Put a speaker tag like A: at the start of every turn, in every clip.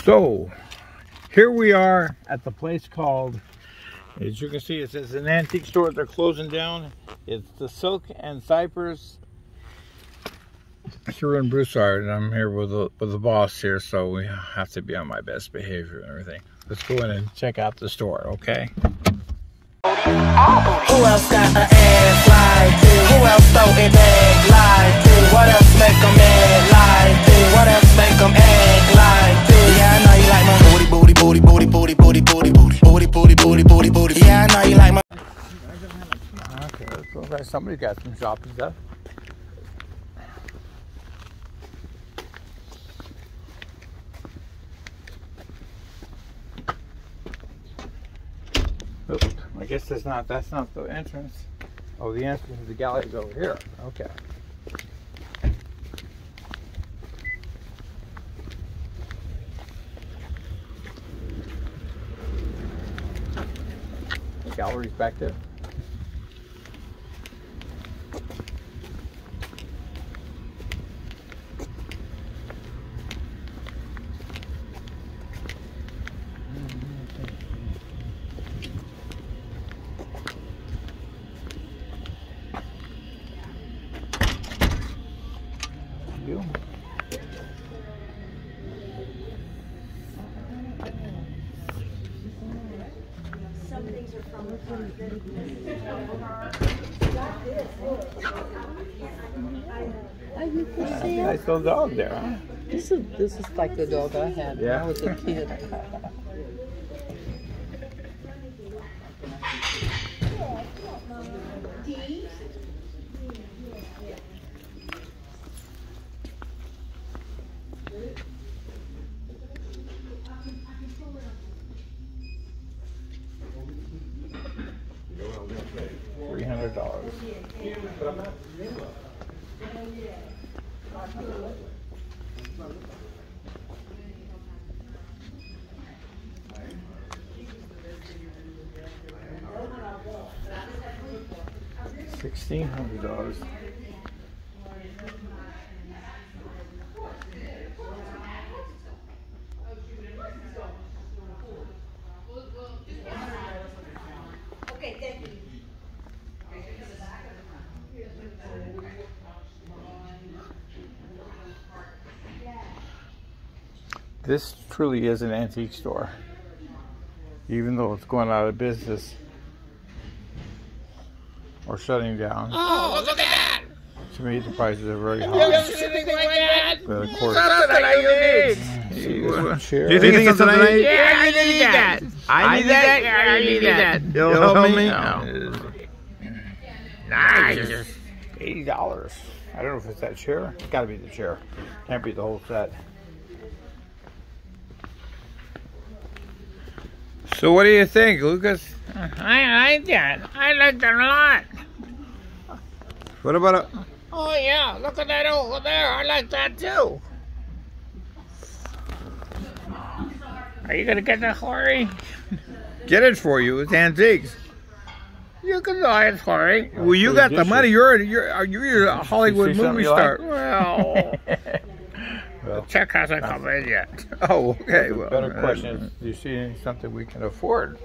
A: So here we are at the place called, as you can see, it says an antique store. They're closing down. It's the Silk and Cypress here in Broussard, and I'm here with the boss here, so we have to be on my best behavior and everything. Let's go in and check out the store, okay?
B: Who else got an ass like this? Who else throw it back like this? What else make them act like this? What else make them act like this? Yeah, I know you like my booty, booty, booty, booty, booty, booty, booty, booty, booty, booty, booty, booty, booty. Yeah, I know you like my.
A: Okay, let's look like somebody got some shopping stuff. Oops, I guess that's not the entrance. Oh, the entrance to the gallery is over here. Okay. The gallery's back there.
C: Some things are from
A: Nice little dog there, huh?
D: This is like the dog I had when I was a kid.
A: $300. $1,600.
C: Okay, thank you.
A: This truly is an antique store, even though it's going out of business or shutting down.
D: Oh, look at that!
A: To me, the prices are very
D: You
A: high.
D: ever seen anything like that?
A: But of course,
D: Something I need.
A: see this chair.
E: Do you think it's something I need?
D: Yeah, I need that. I need that. Yeah, I need that.
E: It'll help me?
A: No.
D: Nice.
A: $80. I don't know if it's that chair. It's got to be the chair. Can't be the whole set. So what do you think, Lucas?
D: I like that. I like that a lot.
A: What about a...
D: Oh yeah, look at that over there. I like that too. Are you gonna get that, Corey?
A: Get it for you. It's antiques.
D: You can buy it, Corey.
A: Well, you got the money. You're a Hollywood movie star.
D: Well, the check hasn't come in yet.
A: Oh, okay.
E: The
A: Well,
E: better question is,
A: do you see something we can afford?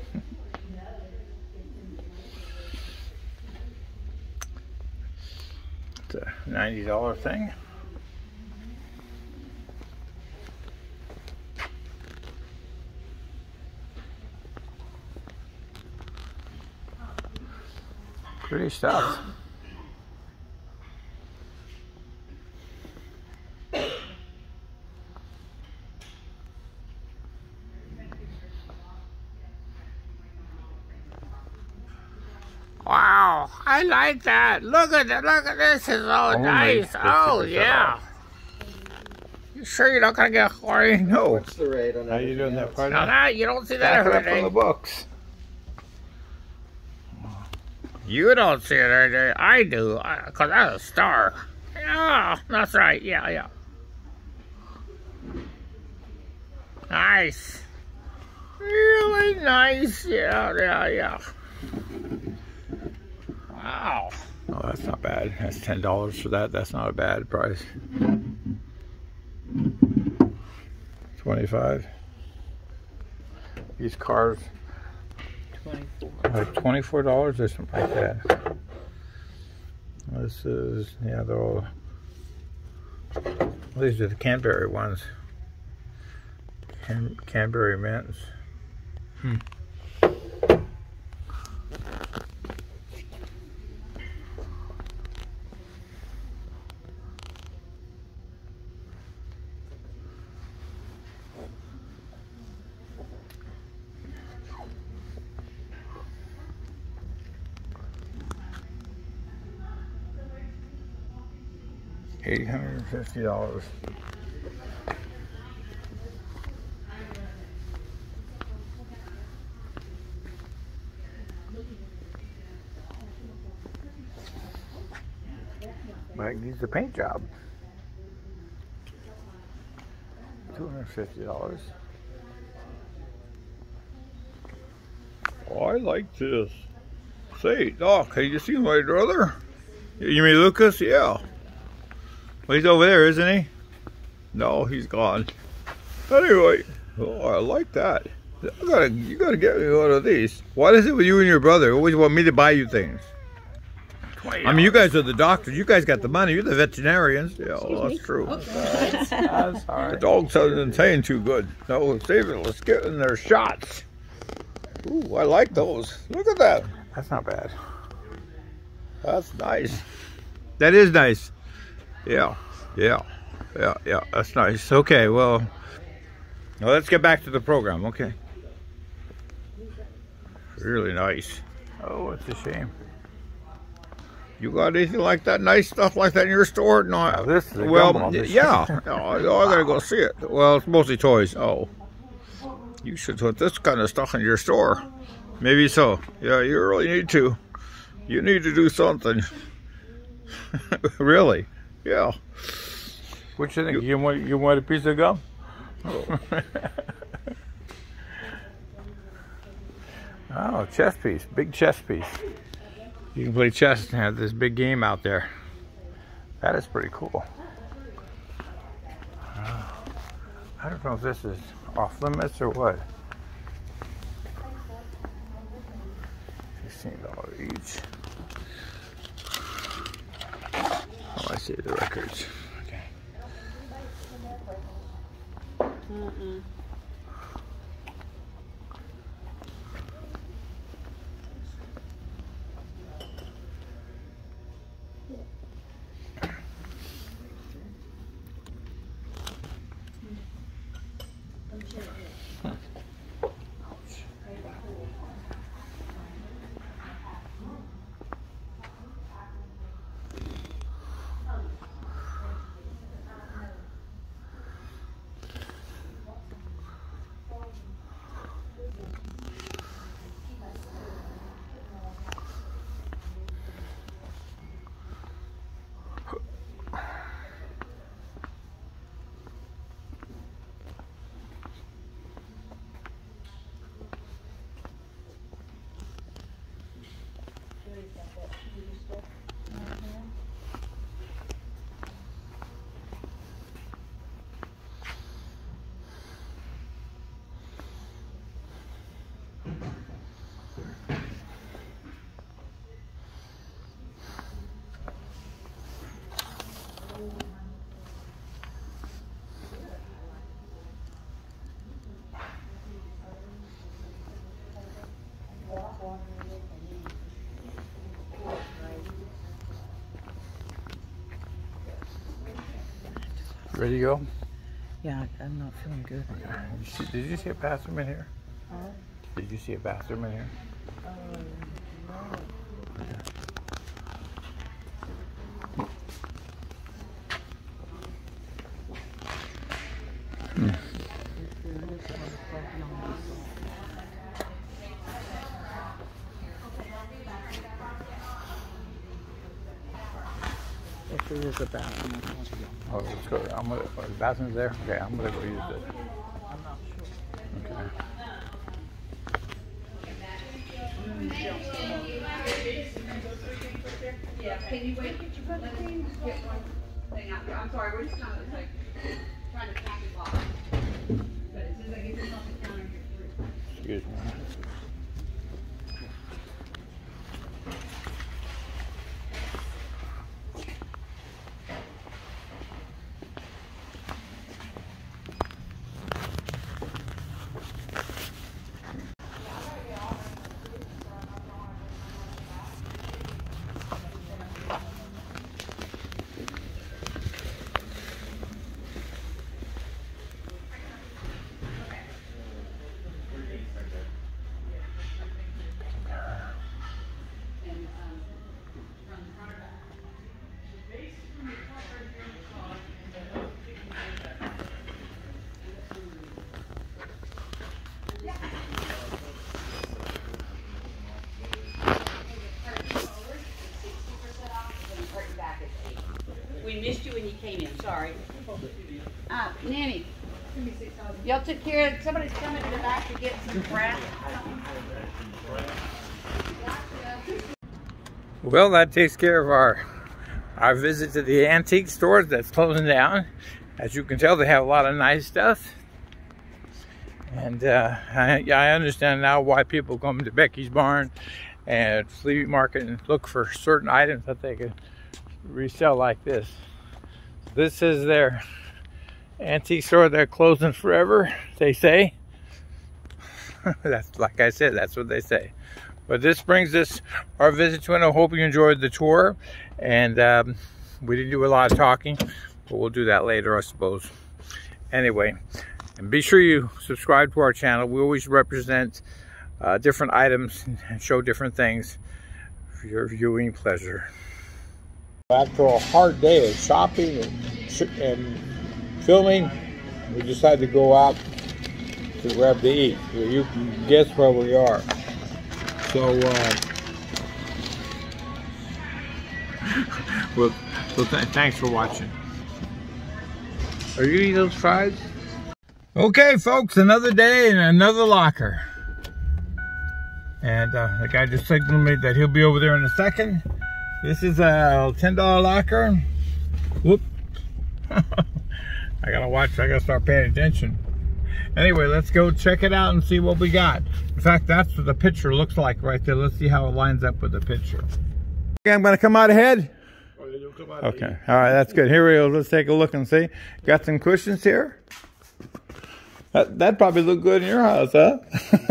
A: It's a $90 thing. Pretty stuff.
D: Wow, I like that. Look at that. Look at this. It's so nice. Oh, yeah. You sure you're not going to get Corey?
A: No.
E: What's the rate on
A: How you doing that part?
D: No, that, you don't see that
A: Back it
D: every
A: up on the
D: day.
A: books.
D: You don't see it every day. I do, because I'm a star. Yeah, that's right. Yeah, yeah. Nice. Really nice. Yeah, yeah, yeah. Wow.
A: Oh, that's not bad. That's $10 for that. That's not a bad price. 25. These cars, like $24 or something like that. This is, yeah, they're all, well, these are the Canterbury ones. Canterbury mints. $850. Mike needs a paint job. $250. Oh, I like this. Say, Doc, have you seen my brother? You mean Lucas? Yeah. Well, he's over there, isn't he? No, he's gone. Anyway, oh, I like that. You gotta get me one of these. What is it with you and your brother? Always want me to buy you things. I mean, you guys are the doctors. You guys got the money. You're the veterinarians. Yeah, well, that's true.
D: That's all right.
A: The dog doesn't taste too good. No, save it. Let's get in their shots. Ooh, I like those. Look at that. That's not bad. That's nice. That is nice. Yeah. That's nice. Okay, well, now let's get back to the program. Okay. Really nice. Oh, it's a shame. You got anything like that, nice stuff like that in your store? No.
E: Oh, this is a
A: well,
E: gumball.
A: yeah. I gotta go see it. Well, it's mostly toys. Oh, you should put this kind of stuff in your store. Maybe so. Yeah, you really need to. You need to do something. Really? Yeah.
E: What you think? You want a piece of gum?
A: Oh.
E: Oh, chess piece. Big chess piece.
A: You can play chess and have this big game out there.
E: That is pretty cool.
A: I don't know if this is off limits or what. $16 each. Oh, I see the records. Okay.
E: Ready to go?
D: Yeah, I'm not feeling good.
A: Did you see a bathroom in here? Did you see a bathroom in here?
D: If there is a bathroom,
A: Oh, let's go. The bathroom's there? Okay, I'm gonna go use it.
D: I'm not sure.
A: Okay.
F: Yeah, can you wait? Get your brother thing? Get one thing out here. I'm sorry, we're just kind of like trying to pack it off. But as soon as I get this off the counter,
E: Excuse me.
F: We missed you when you came in, sorry. Nanny, y'all took care of, somebody's coming to the back to get some bread.
D: Well, that takes care of our visit to the antique store that's closing down. As you can tell, they have a lot of nice stuff. And I understand now why people come to Becky's Barn and Flea Market and look for certain items that they can resell like this. This is their antique store. They're closing forever, they say. That's, like I said, that's what they say. But this brings us our visit to it. I hope you enjoyed the tour. And we didn't do a lot of talking, but we'll do that later, I suppose. Anyway, and be sure you subscribe to our channel. We always represent different items and show different things for your viewing pleasure.
E: After a hard day of shopping and filming, we decided to go out to grab to eat. So you can guess where we are. So,
D: Thanks for watching. Are you eating those fries? Okay, folks, another day and another locker. And the guy just signaled me that he'll be over there in a second. This is a $10 locker. Whoop. I gotta start paying attention. Anyway, let's go check it out and see what we got. In fact, that's what the picture looks like right there. Let's see how it lines up with the picture. Okay, I'm gonna come out ahead. Okay, all right, that's good. Here we go, let's take a look and see. Got some cushions here. That'd probably look good in your house, huh?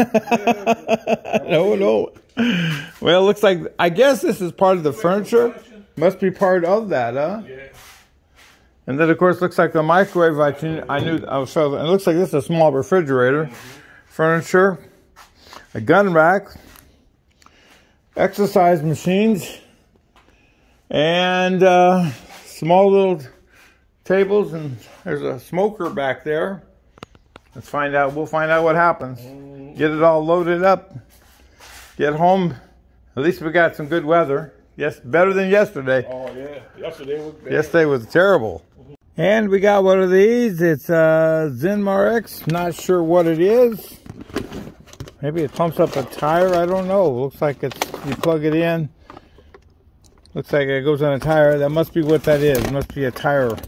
D: No. Well, it looks like, I guess this is part of the furniture. Must be part of that, huh? Yeah. And then, of course, looks like the microwave. I knew I was showing. It looks like this is a small refrigerator. Furniture, a gun rack, exercise machines, and small little tables. And there's a smoker back there. Let's find out. We'll find out what happens. Get it all loaded up. Get home. At least we got some good weather. Yes, better than yesterday.
E: oh yeah, yesterday was bad.
D: Yesterday was terrible. And we got one of these. It's Zenmar-X. Not sure what it is. Maybe it pumps up a tire. I don't know. Looks like it's, you plug it in. Looks like it goes on a tire. That must be what that is. It must be a tire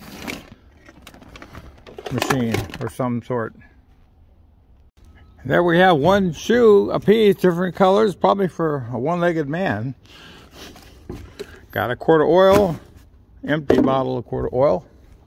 D: machine or some sort. There we have one shoe a piece, different colors, probably for a one-legged man. Got a quart of oil, empty bottle of quart of oil.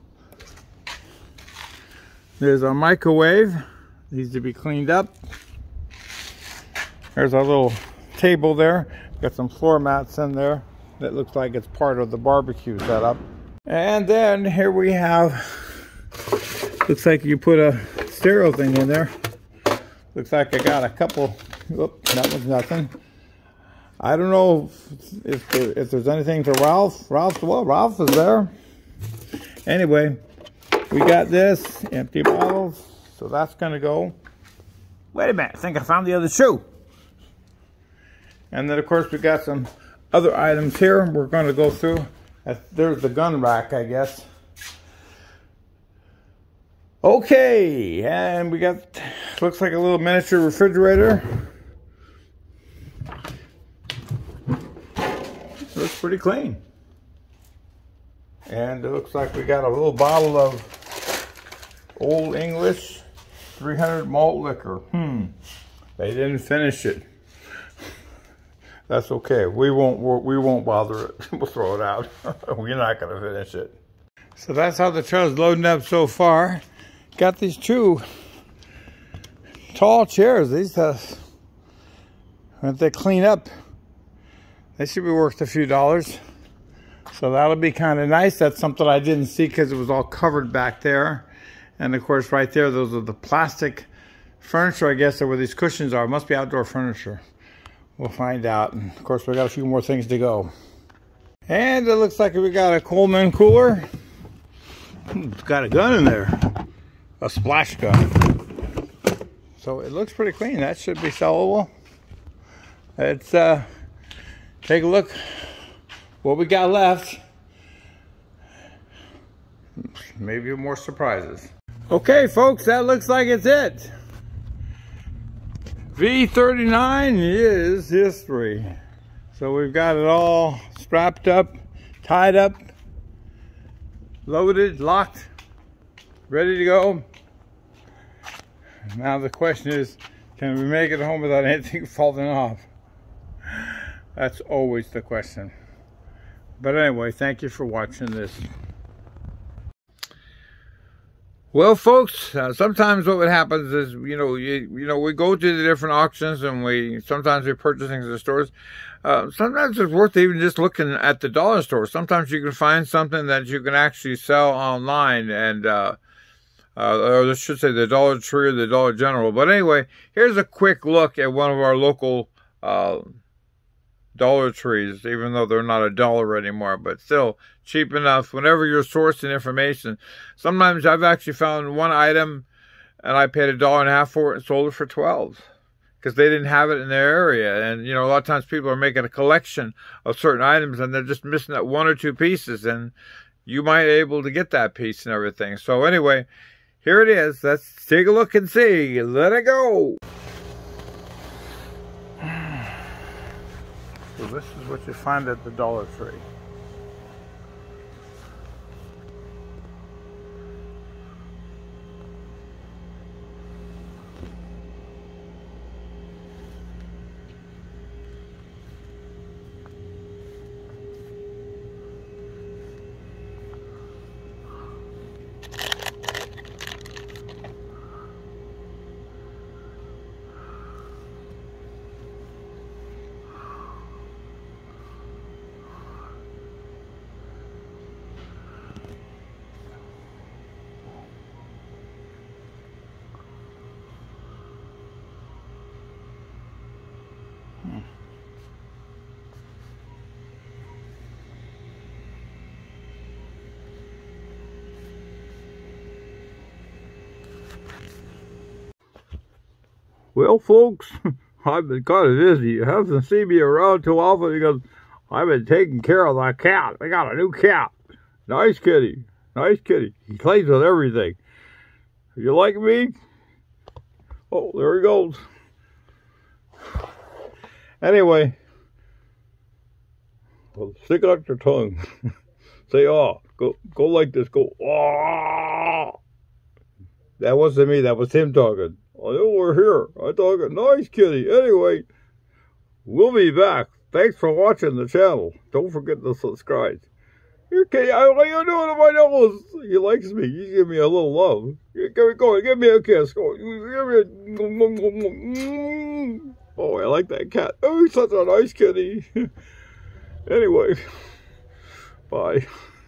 D: There's a microwave, needs to be cleaned up. There's our little table there. Got some floor mats in there. That looks like it's part of the barbecue setup. And then here we have, looks like you put a stereo thing in there. Looks like I got a couple, whoop, that was nothing. I don't know if there's anything for Ralph. Ralph is there. Anyway, we got this, empty bottles, so that's gonna go. Wait a minute, I think I found the other shoe. And then of course we got some other items here we're gonna go through. There's the gun rack, I guess. Okay, and we got, looks like a little miniature refrigerator. Looks pretty clean. And it looks like we got a little bottle of Old English 300 malt liquor.
A: They didn't finish it. That's okay. We won't bother it. We'll throw it out. We're not going to finish it. So that's how the trailer's loading up so far. Got these two tall chairs. These when they clean up, they should be worth a few dollars. So that'll be kind of nice. That's something I didn't see because it was all covered back there. And of course, right there, those are the plastic furniture, I guess, are where these cushions are. It must be outdoor furniture. We'll find out. And of course, we got a few more things to go. And it looks like we got a Coleman cooler. It's got a gun in there, a splash gun. So it looks pretty clean. That should be sellable. Let's take a look what we got left. Maybe more surprises. Okay, folks, that looks like it's it. V39 is history. So we've got it all strapped up, tied up, loaded, locked, ready to go. Now the question is, can we make it home without anything falling off? That's always the question. But anyway, thank you for watching this. Well, folks, sometimes what happens is, you know, we go to the different auctions and sometimes we purchase things in the stores. Sometimes it's worth even just looking at the dollar store. Sometimes you can find something that you can actually sell online, and or I should say the Dollar Tree or the Dollar General. But anyway, here's a quick look at one of our local Dollar Trees, even though they're not $1 anymore, but still cheap enough whenever you're sourcing information. Sometimes I've actually found one item and I paid $1.50 for it and sold it for $12 because they didn't have it in their area. And you know, a lot of times people are making a collection of certain items and they're just missing that one or two pieces, and you might be able to get that piece and everything. So anyway, here it is. Let's take a look and see. Let it go. So this is what you find at the Dollar Tree. Well, folks, I've been kind of busy. You haven't seen me around too often because I've been taking care of that cat. I got a new cat. Nice kitty. Nice kitty. He plays with everything. You like me? Oh, there he goes. Anyway, well, stick out your tongue. Say, oh, go like this. Go, oh. That wasn't me. That was him talking. I know we're here. I thought, nice kitty. Anyway, we'll be back. Thanks for watching the channel. Don't forget to subscribe. Here, kitty, what are you doing to my nose? He likes me. He give me a little love. Give me a kiss. Go. Give me a... Oh, I like that cat. Oh, he's such a nice kitty. Anyway, bye.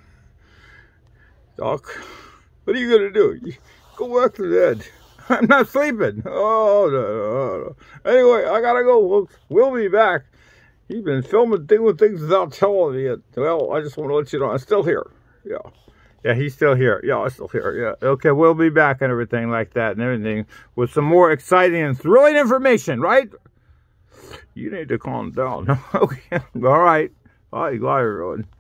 A: Doc, what are you going to do? Go back to bed. I'm not sleeping. Oh, no. Anyway, I gotta go, folks. We'll be back. He's been filming things without telling me it. Well, I just want to let you know I'm still here. Yeah. Yeah, he's still here. Yeah, I'm still here. Yeah. Okay, we'll be back and everything like that and everything with some more exciting and thrilling information, right? You need to calm down. Okay. All right. Bye, everyone.